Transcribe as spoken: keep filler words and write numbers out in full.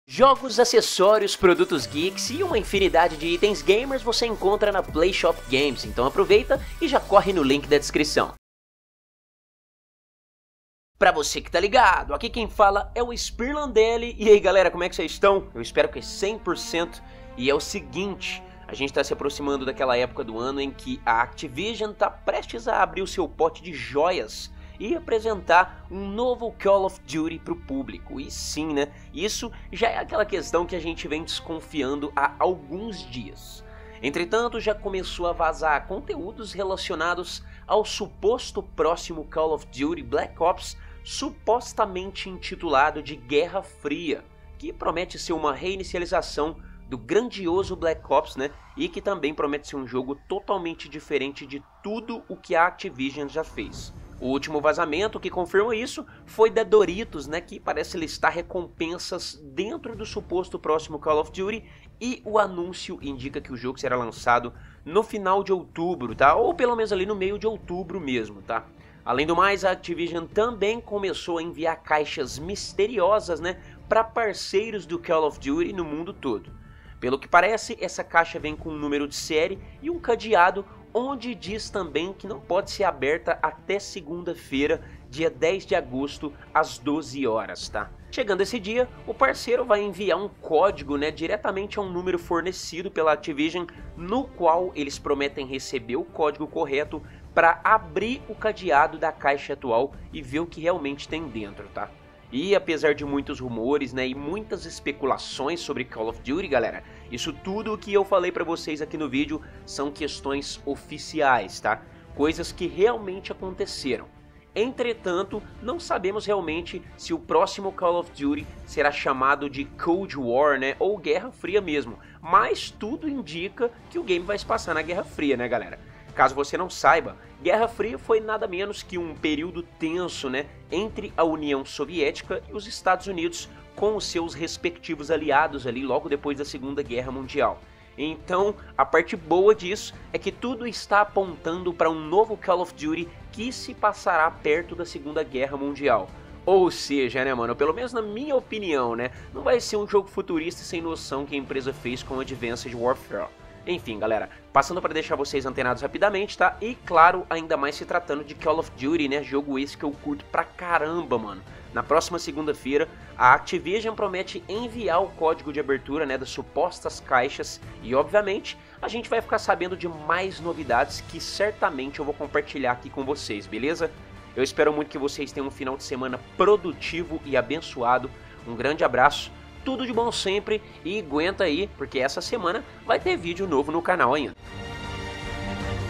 Jogos, acessórios, produtos geeks e uma infinidade de itens gamers você encontra na PlayShop Games, então aproveita e já corre no link da descrição. Pra você que tá ligado, aqui quem fala é o Spirlandelli. E aí galera, como é que vocês estão? Eu espero que cem por cento. E é o seguinte, a gente tá se aproximando daquela época do ano em que a Activision tá prestes a abrir o seu pote de joias e apresentar um novo Call of Duty pro público. E sim, né? Isso já é aquela questão que a gente vem desconfiando há alguns dias. Entretanto, já começou a vazar conteúdos relacionados ao suposto próximo Call of Duty Black Ops, supostamente intitulado de Guerra Fria, que promete ser uma reinicialização do grandioso Black Ops, né? E que também promete ser um jogo totalmente diferente de tudo o que a Activision já fez. O último vazamento que confirma isso foi da Doritos, né, que parece listar recompensas dentro do suposto próximo Call of Duty, e o anúncio indica que o jogo será lançado no final de outubro, tá? Ou pelo menos ali no meio de outubro mesmo, tá? Além do mais, a Activision também começou a enviar caixas misteriosas, né, para parceiros do Call of Duty no mundo todo. Pelo que parece, essa caixa vem com um número de série e um cadeado, onde diz também que não pode ser aberta até segunda-feira, dia dez de agosto, às doze horas, tá? Chegando esse dia, o parceiro vai enviar um código, né, diretamente a um número fornecido pela Activision, no qual eles prometem receber o código correto para abrir o cadeado da caixa atual e ver o que realmente tem dentro, tá? E apesar de muitos rumores, né, e muitas especulações sobre Call of Duty, galera, isso tudo o que eu falei pra vocês aqui no vídeo são questões oficiais, tá? Coisas que realmente aconteceram. Entretanto, não sabemos realmente se o próximo Call of Duty será chamado de Cold War, né, ou Guerra Fria mesmo. Mas tudo indica que o game vai se passar na Guerra Fria, né, galera? Caso você não saiba, Guerra Fria foi nada menos que um período tenso, né, entre a União Soviética e os Estados Unidos, com os seus respectivos aliados ali logo depois da Segunda Guerra Mundial. Então, a parte boa disso é que tudo está apontando para um novo Call of Duty que se passará perto da Segunda Guerra Mundial. Ou seja, né, mano, pelo menos na minha opinião, né, não vai ser um jogo futurista sem noção que a empresa fez com Advanced Warfare. Enfim, galera, passando para deixar vocês antenados rapidamente, tá? E claro, ainda mais se tratando de Call of Duty, né? Jogo esse que eu curto pra caramba, mano. Na próxima segunda-feira, a Activision promete enviar o código de abertura, né, das supostas caixas. E obviamente, a gente vai ficar sabendo de mais novidades que certamente eu vou compartilhar aqui com vocês, beleza? Eu espero muito que vocês tenham um final de semana produtivo e abençoado. Um grande abraço. Tudo de bom sempre e aguenta aí, porque essa semana vai ter vídeo novo no canal ainda.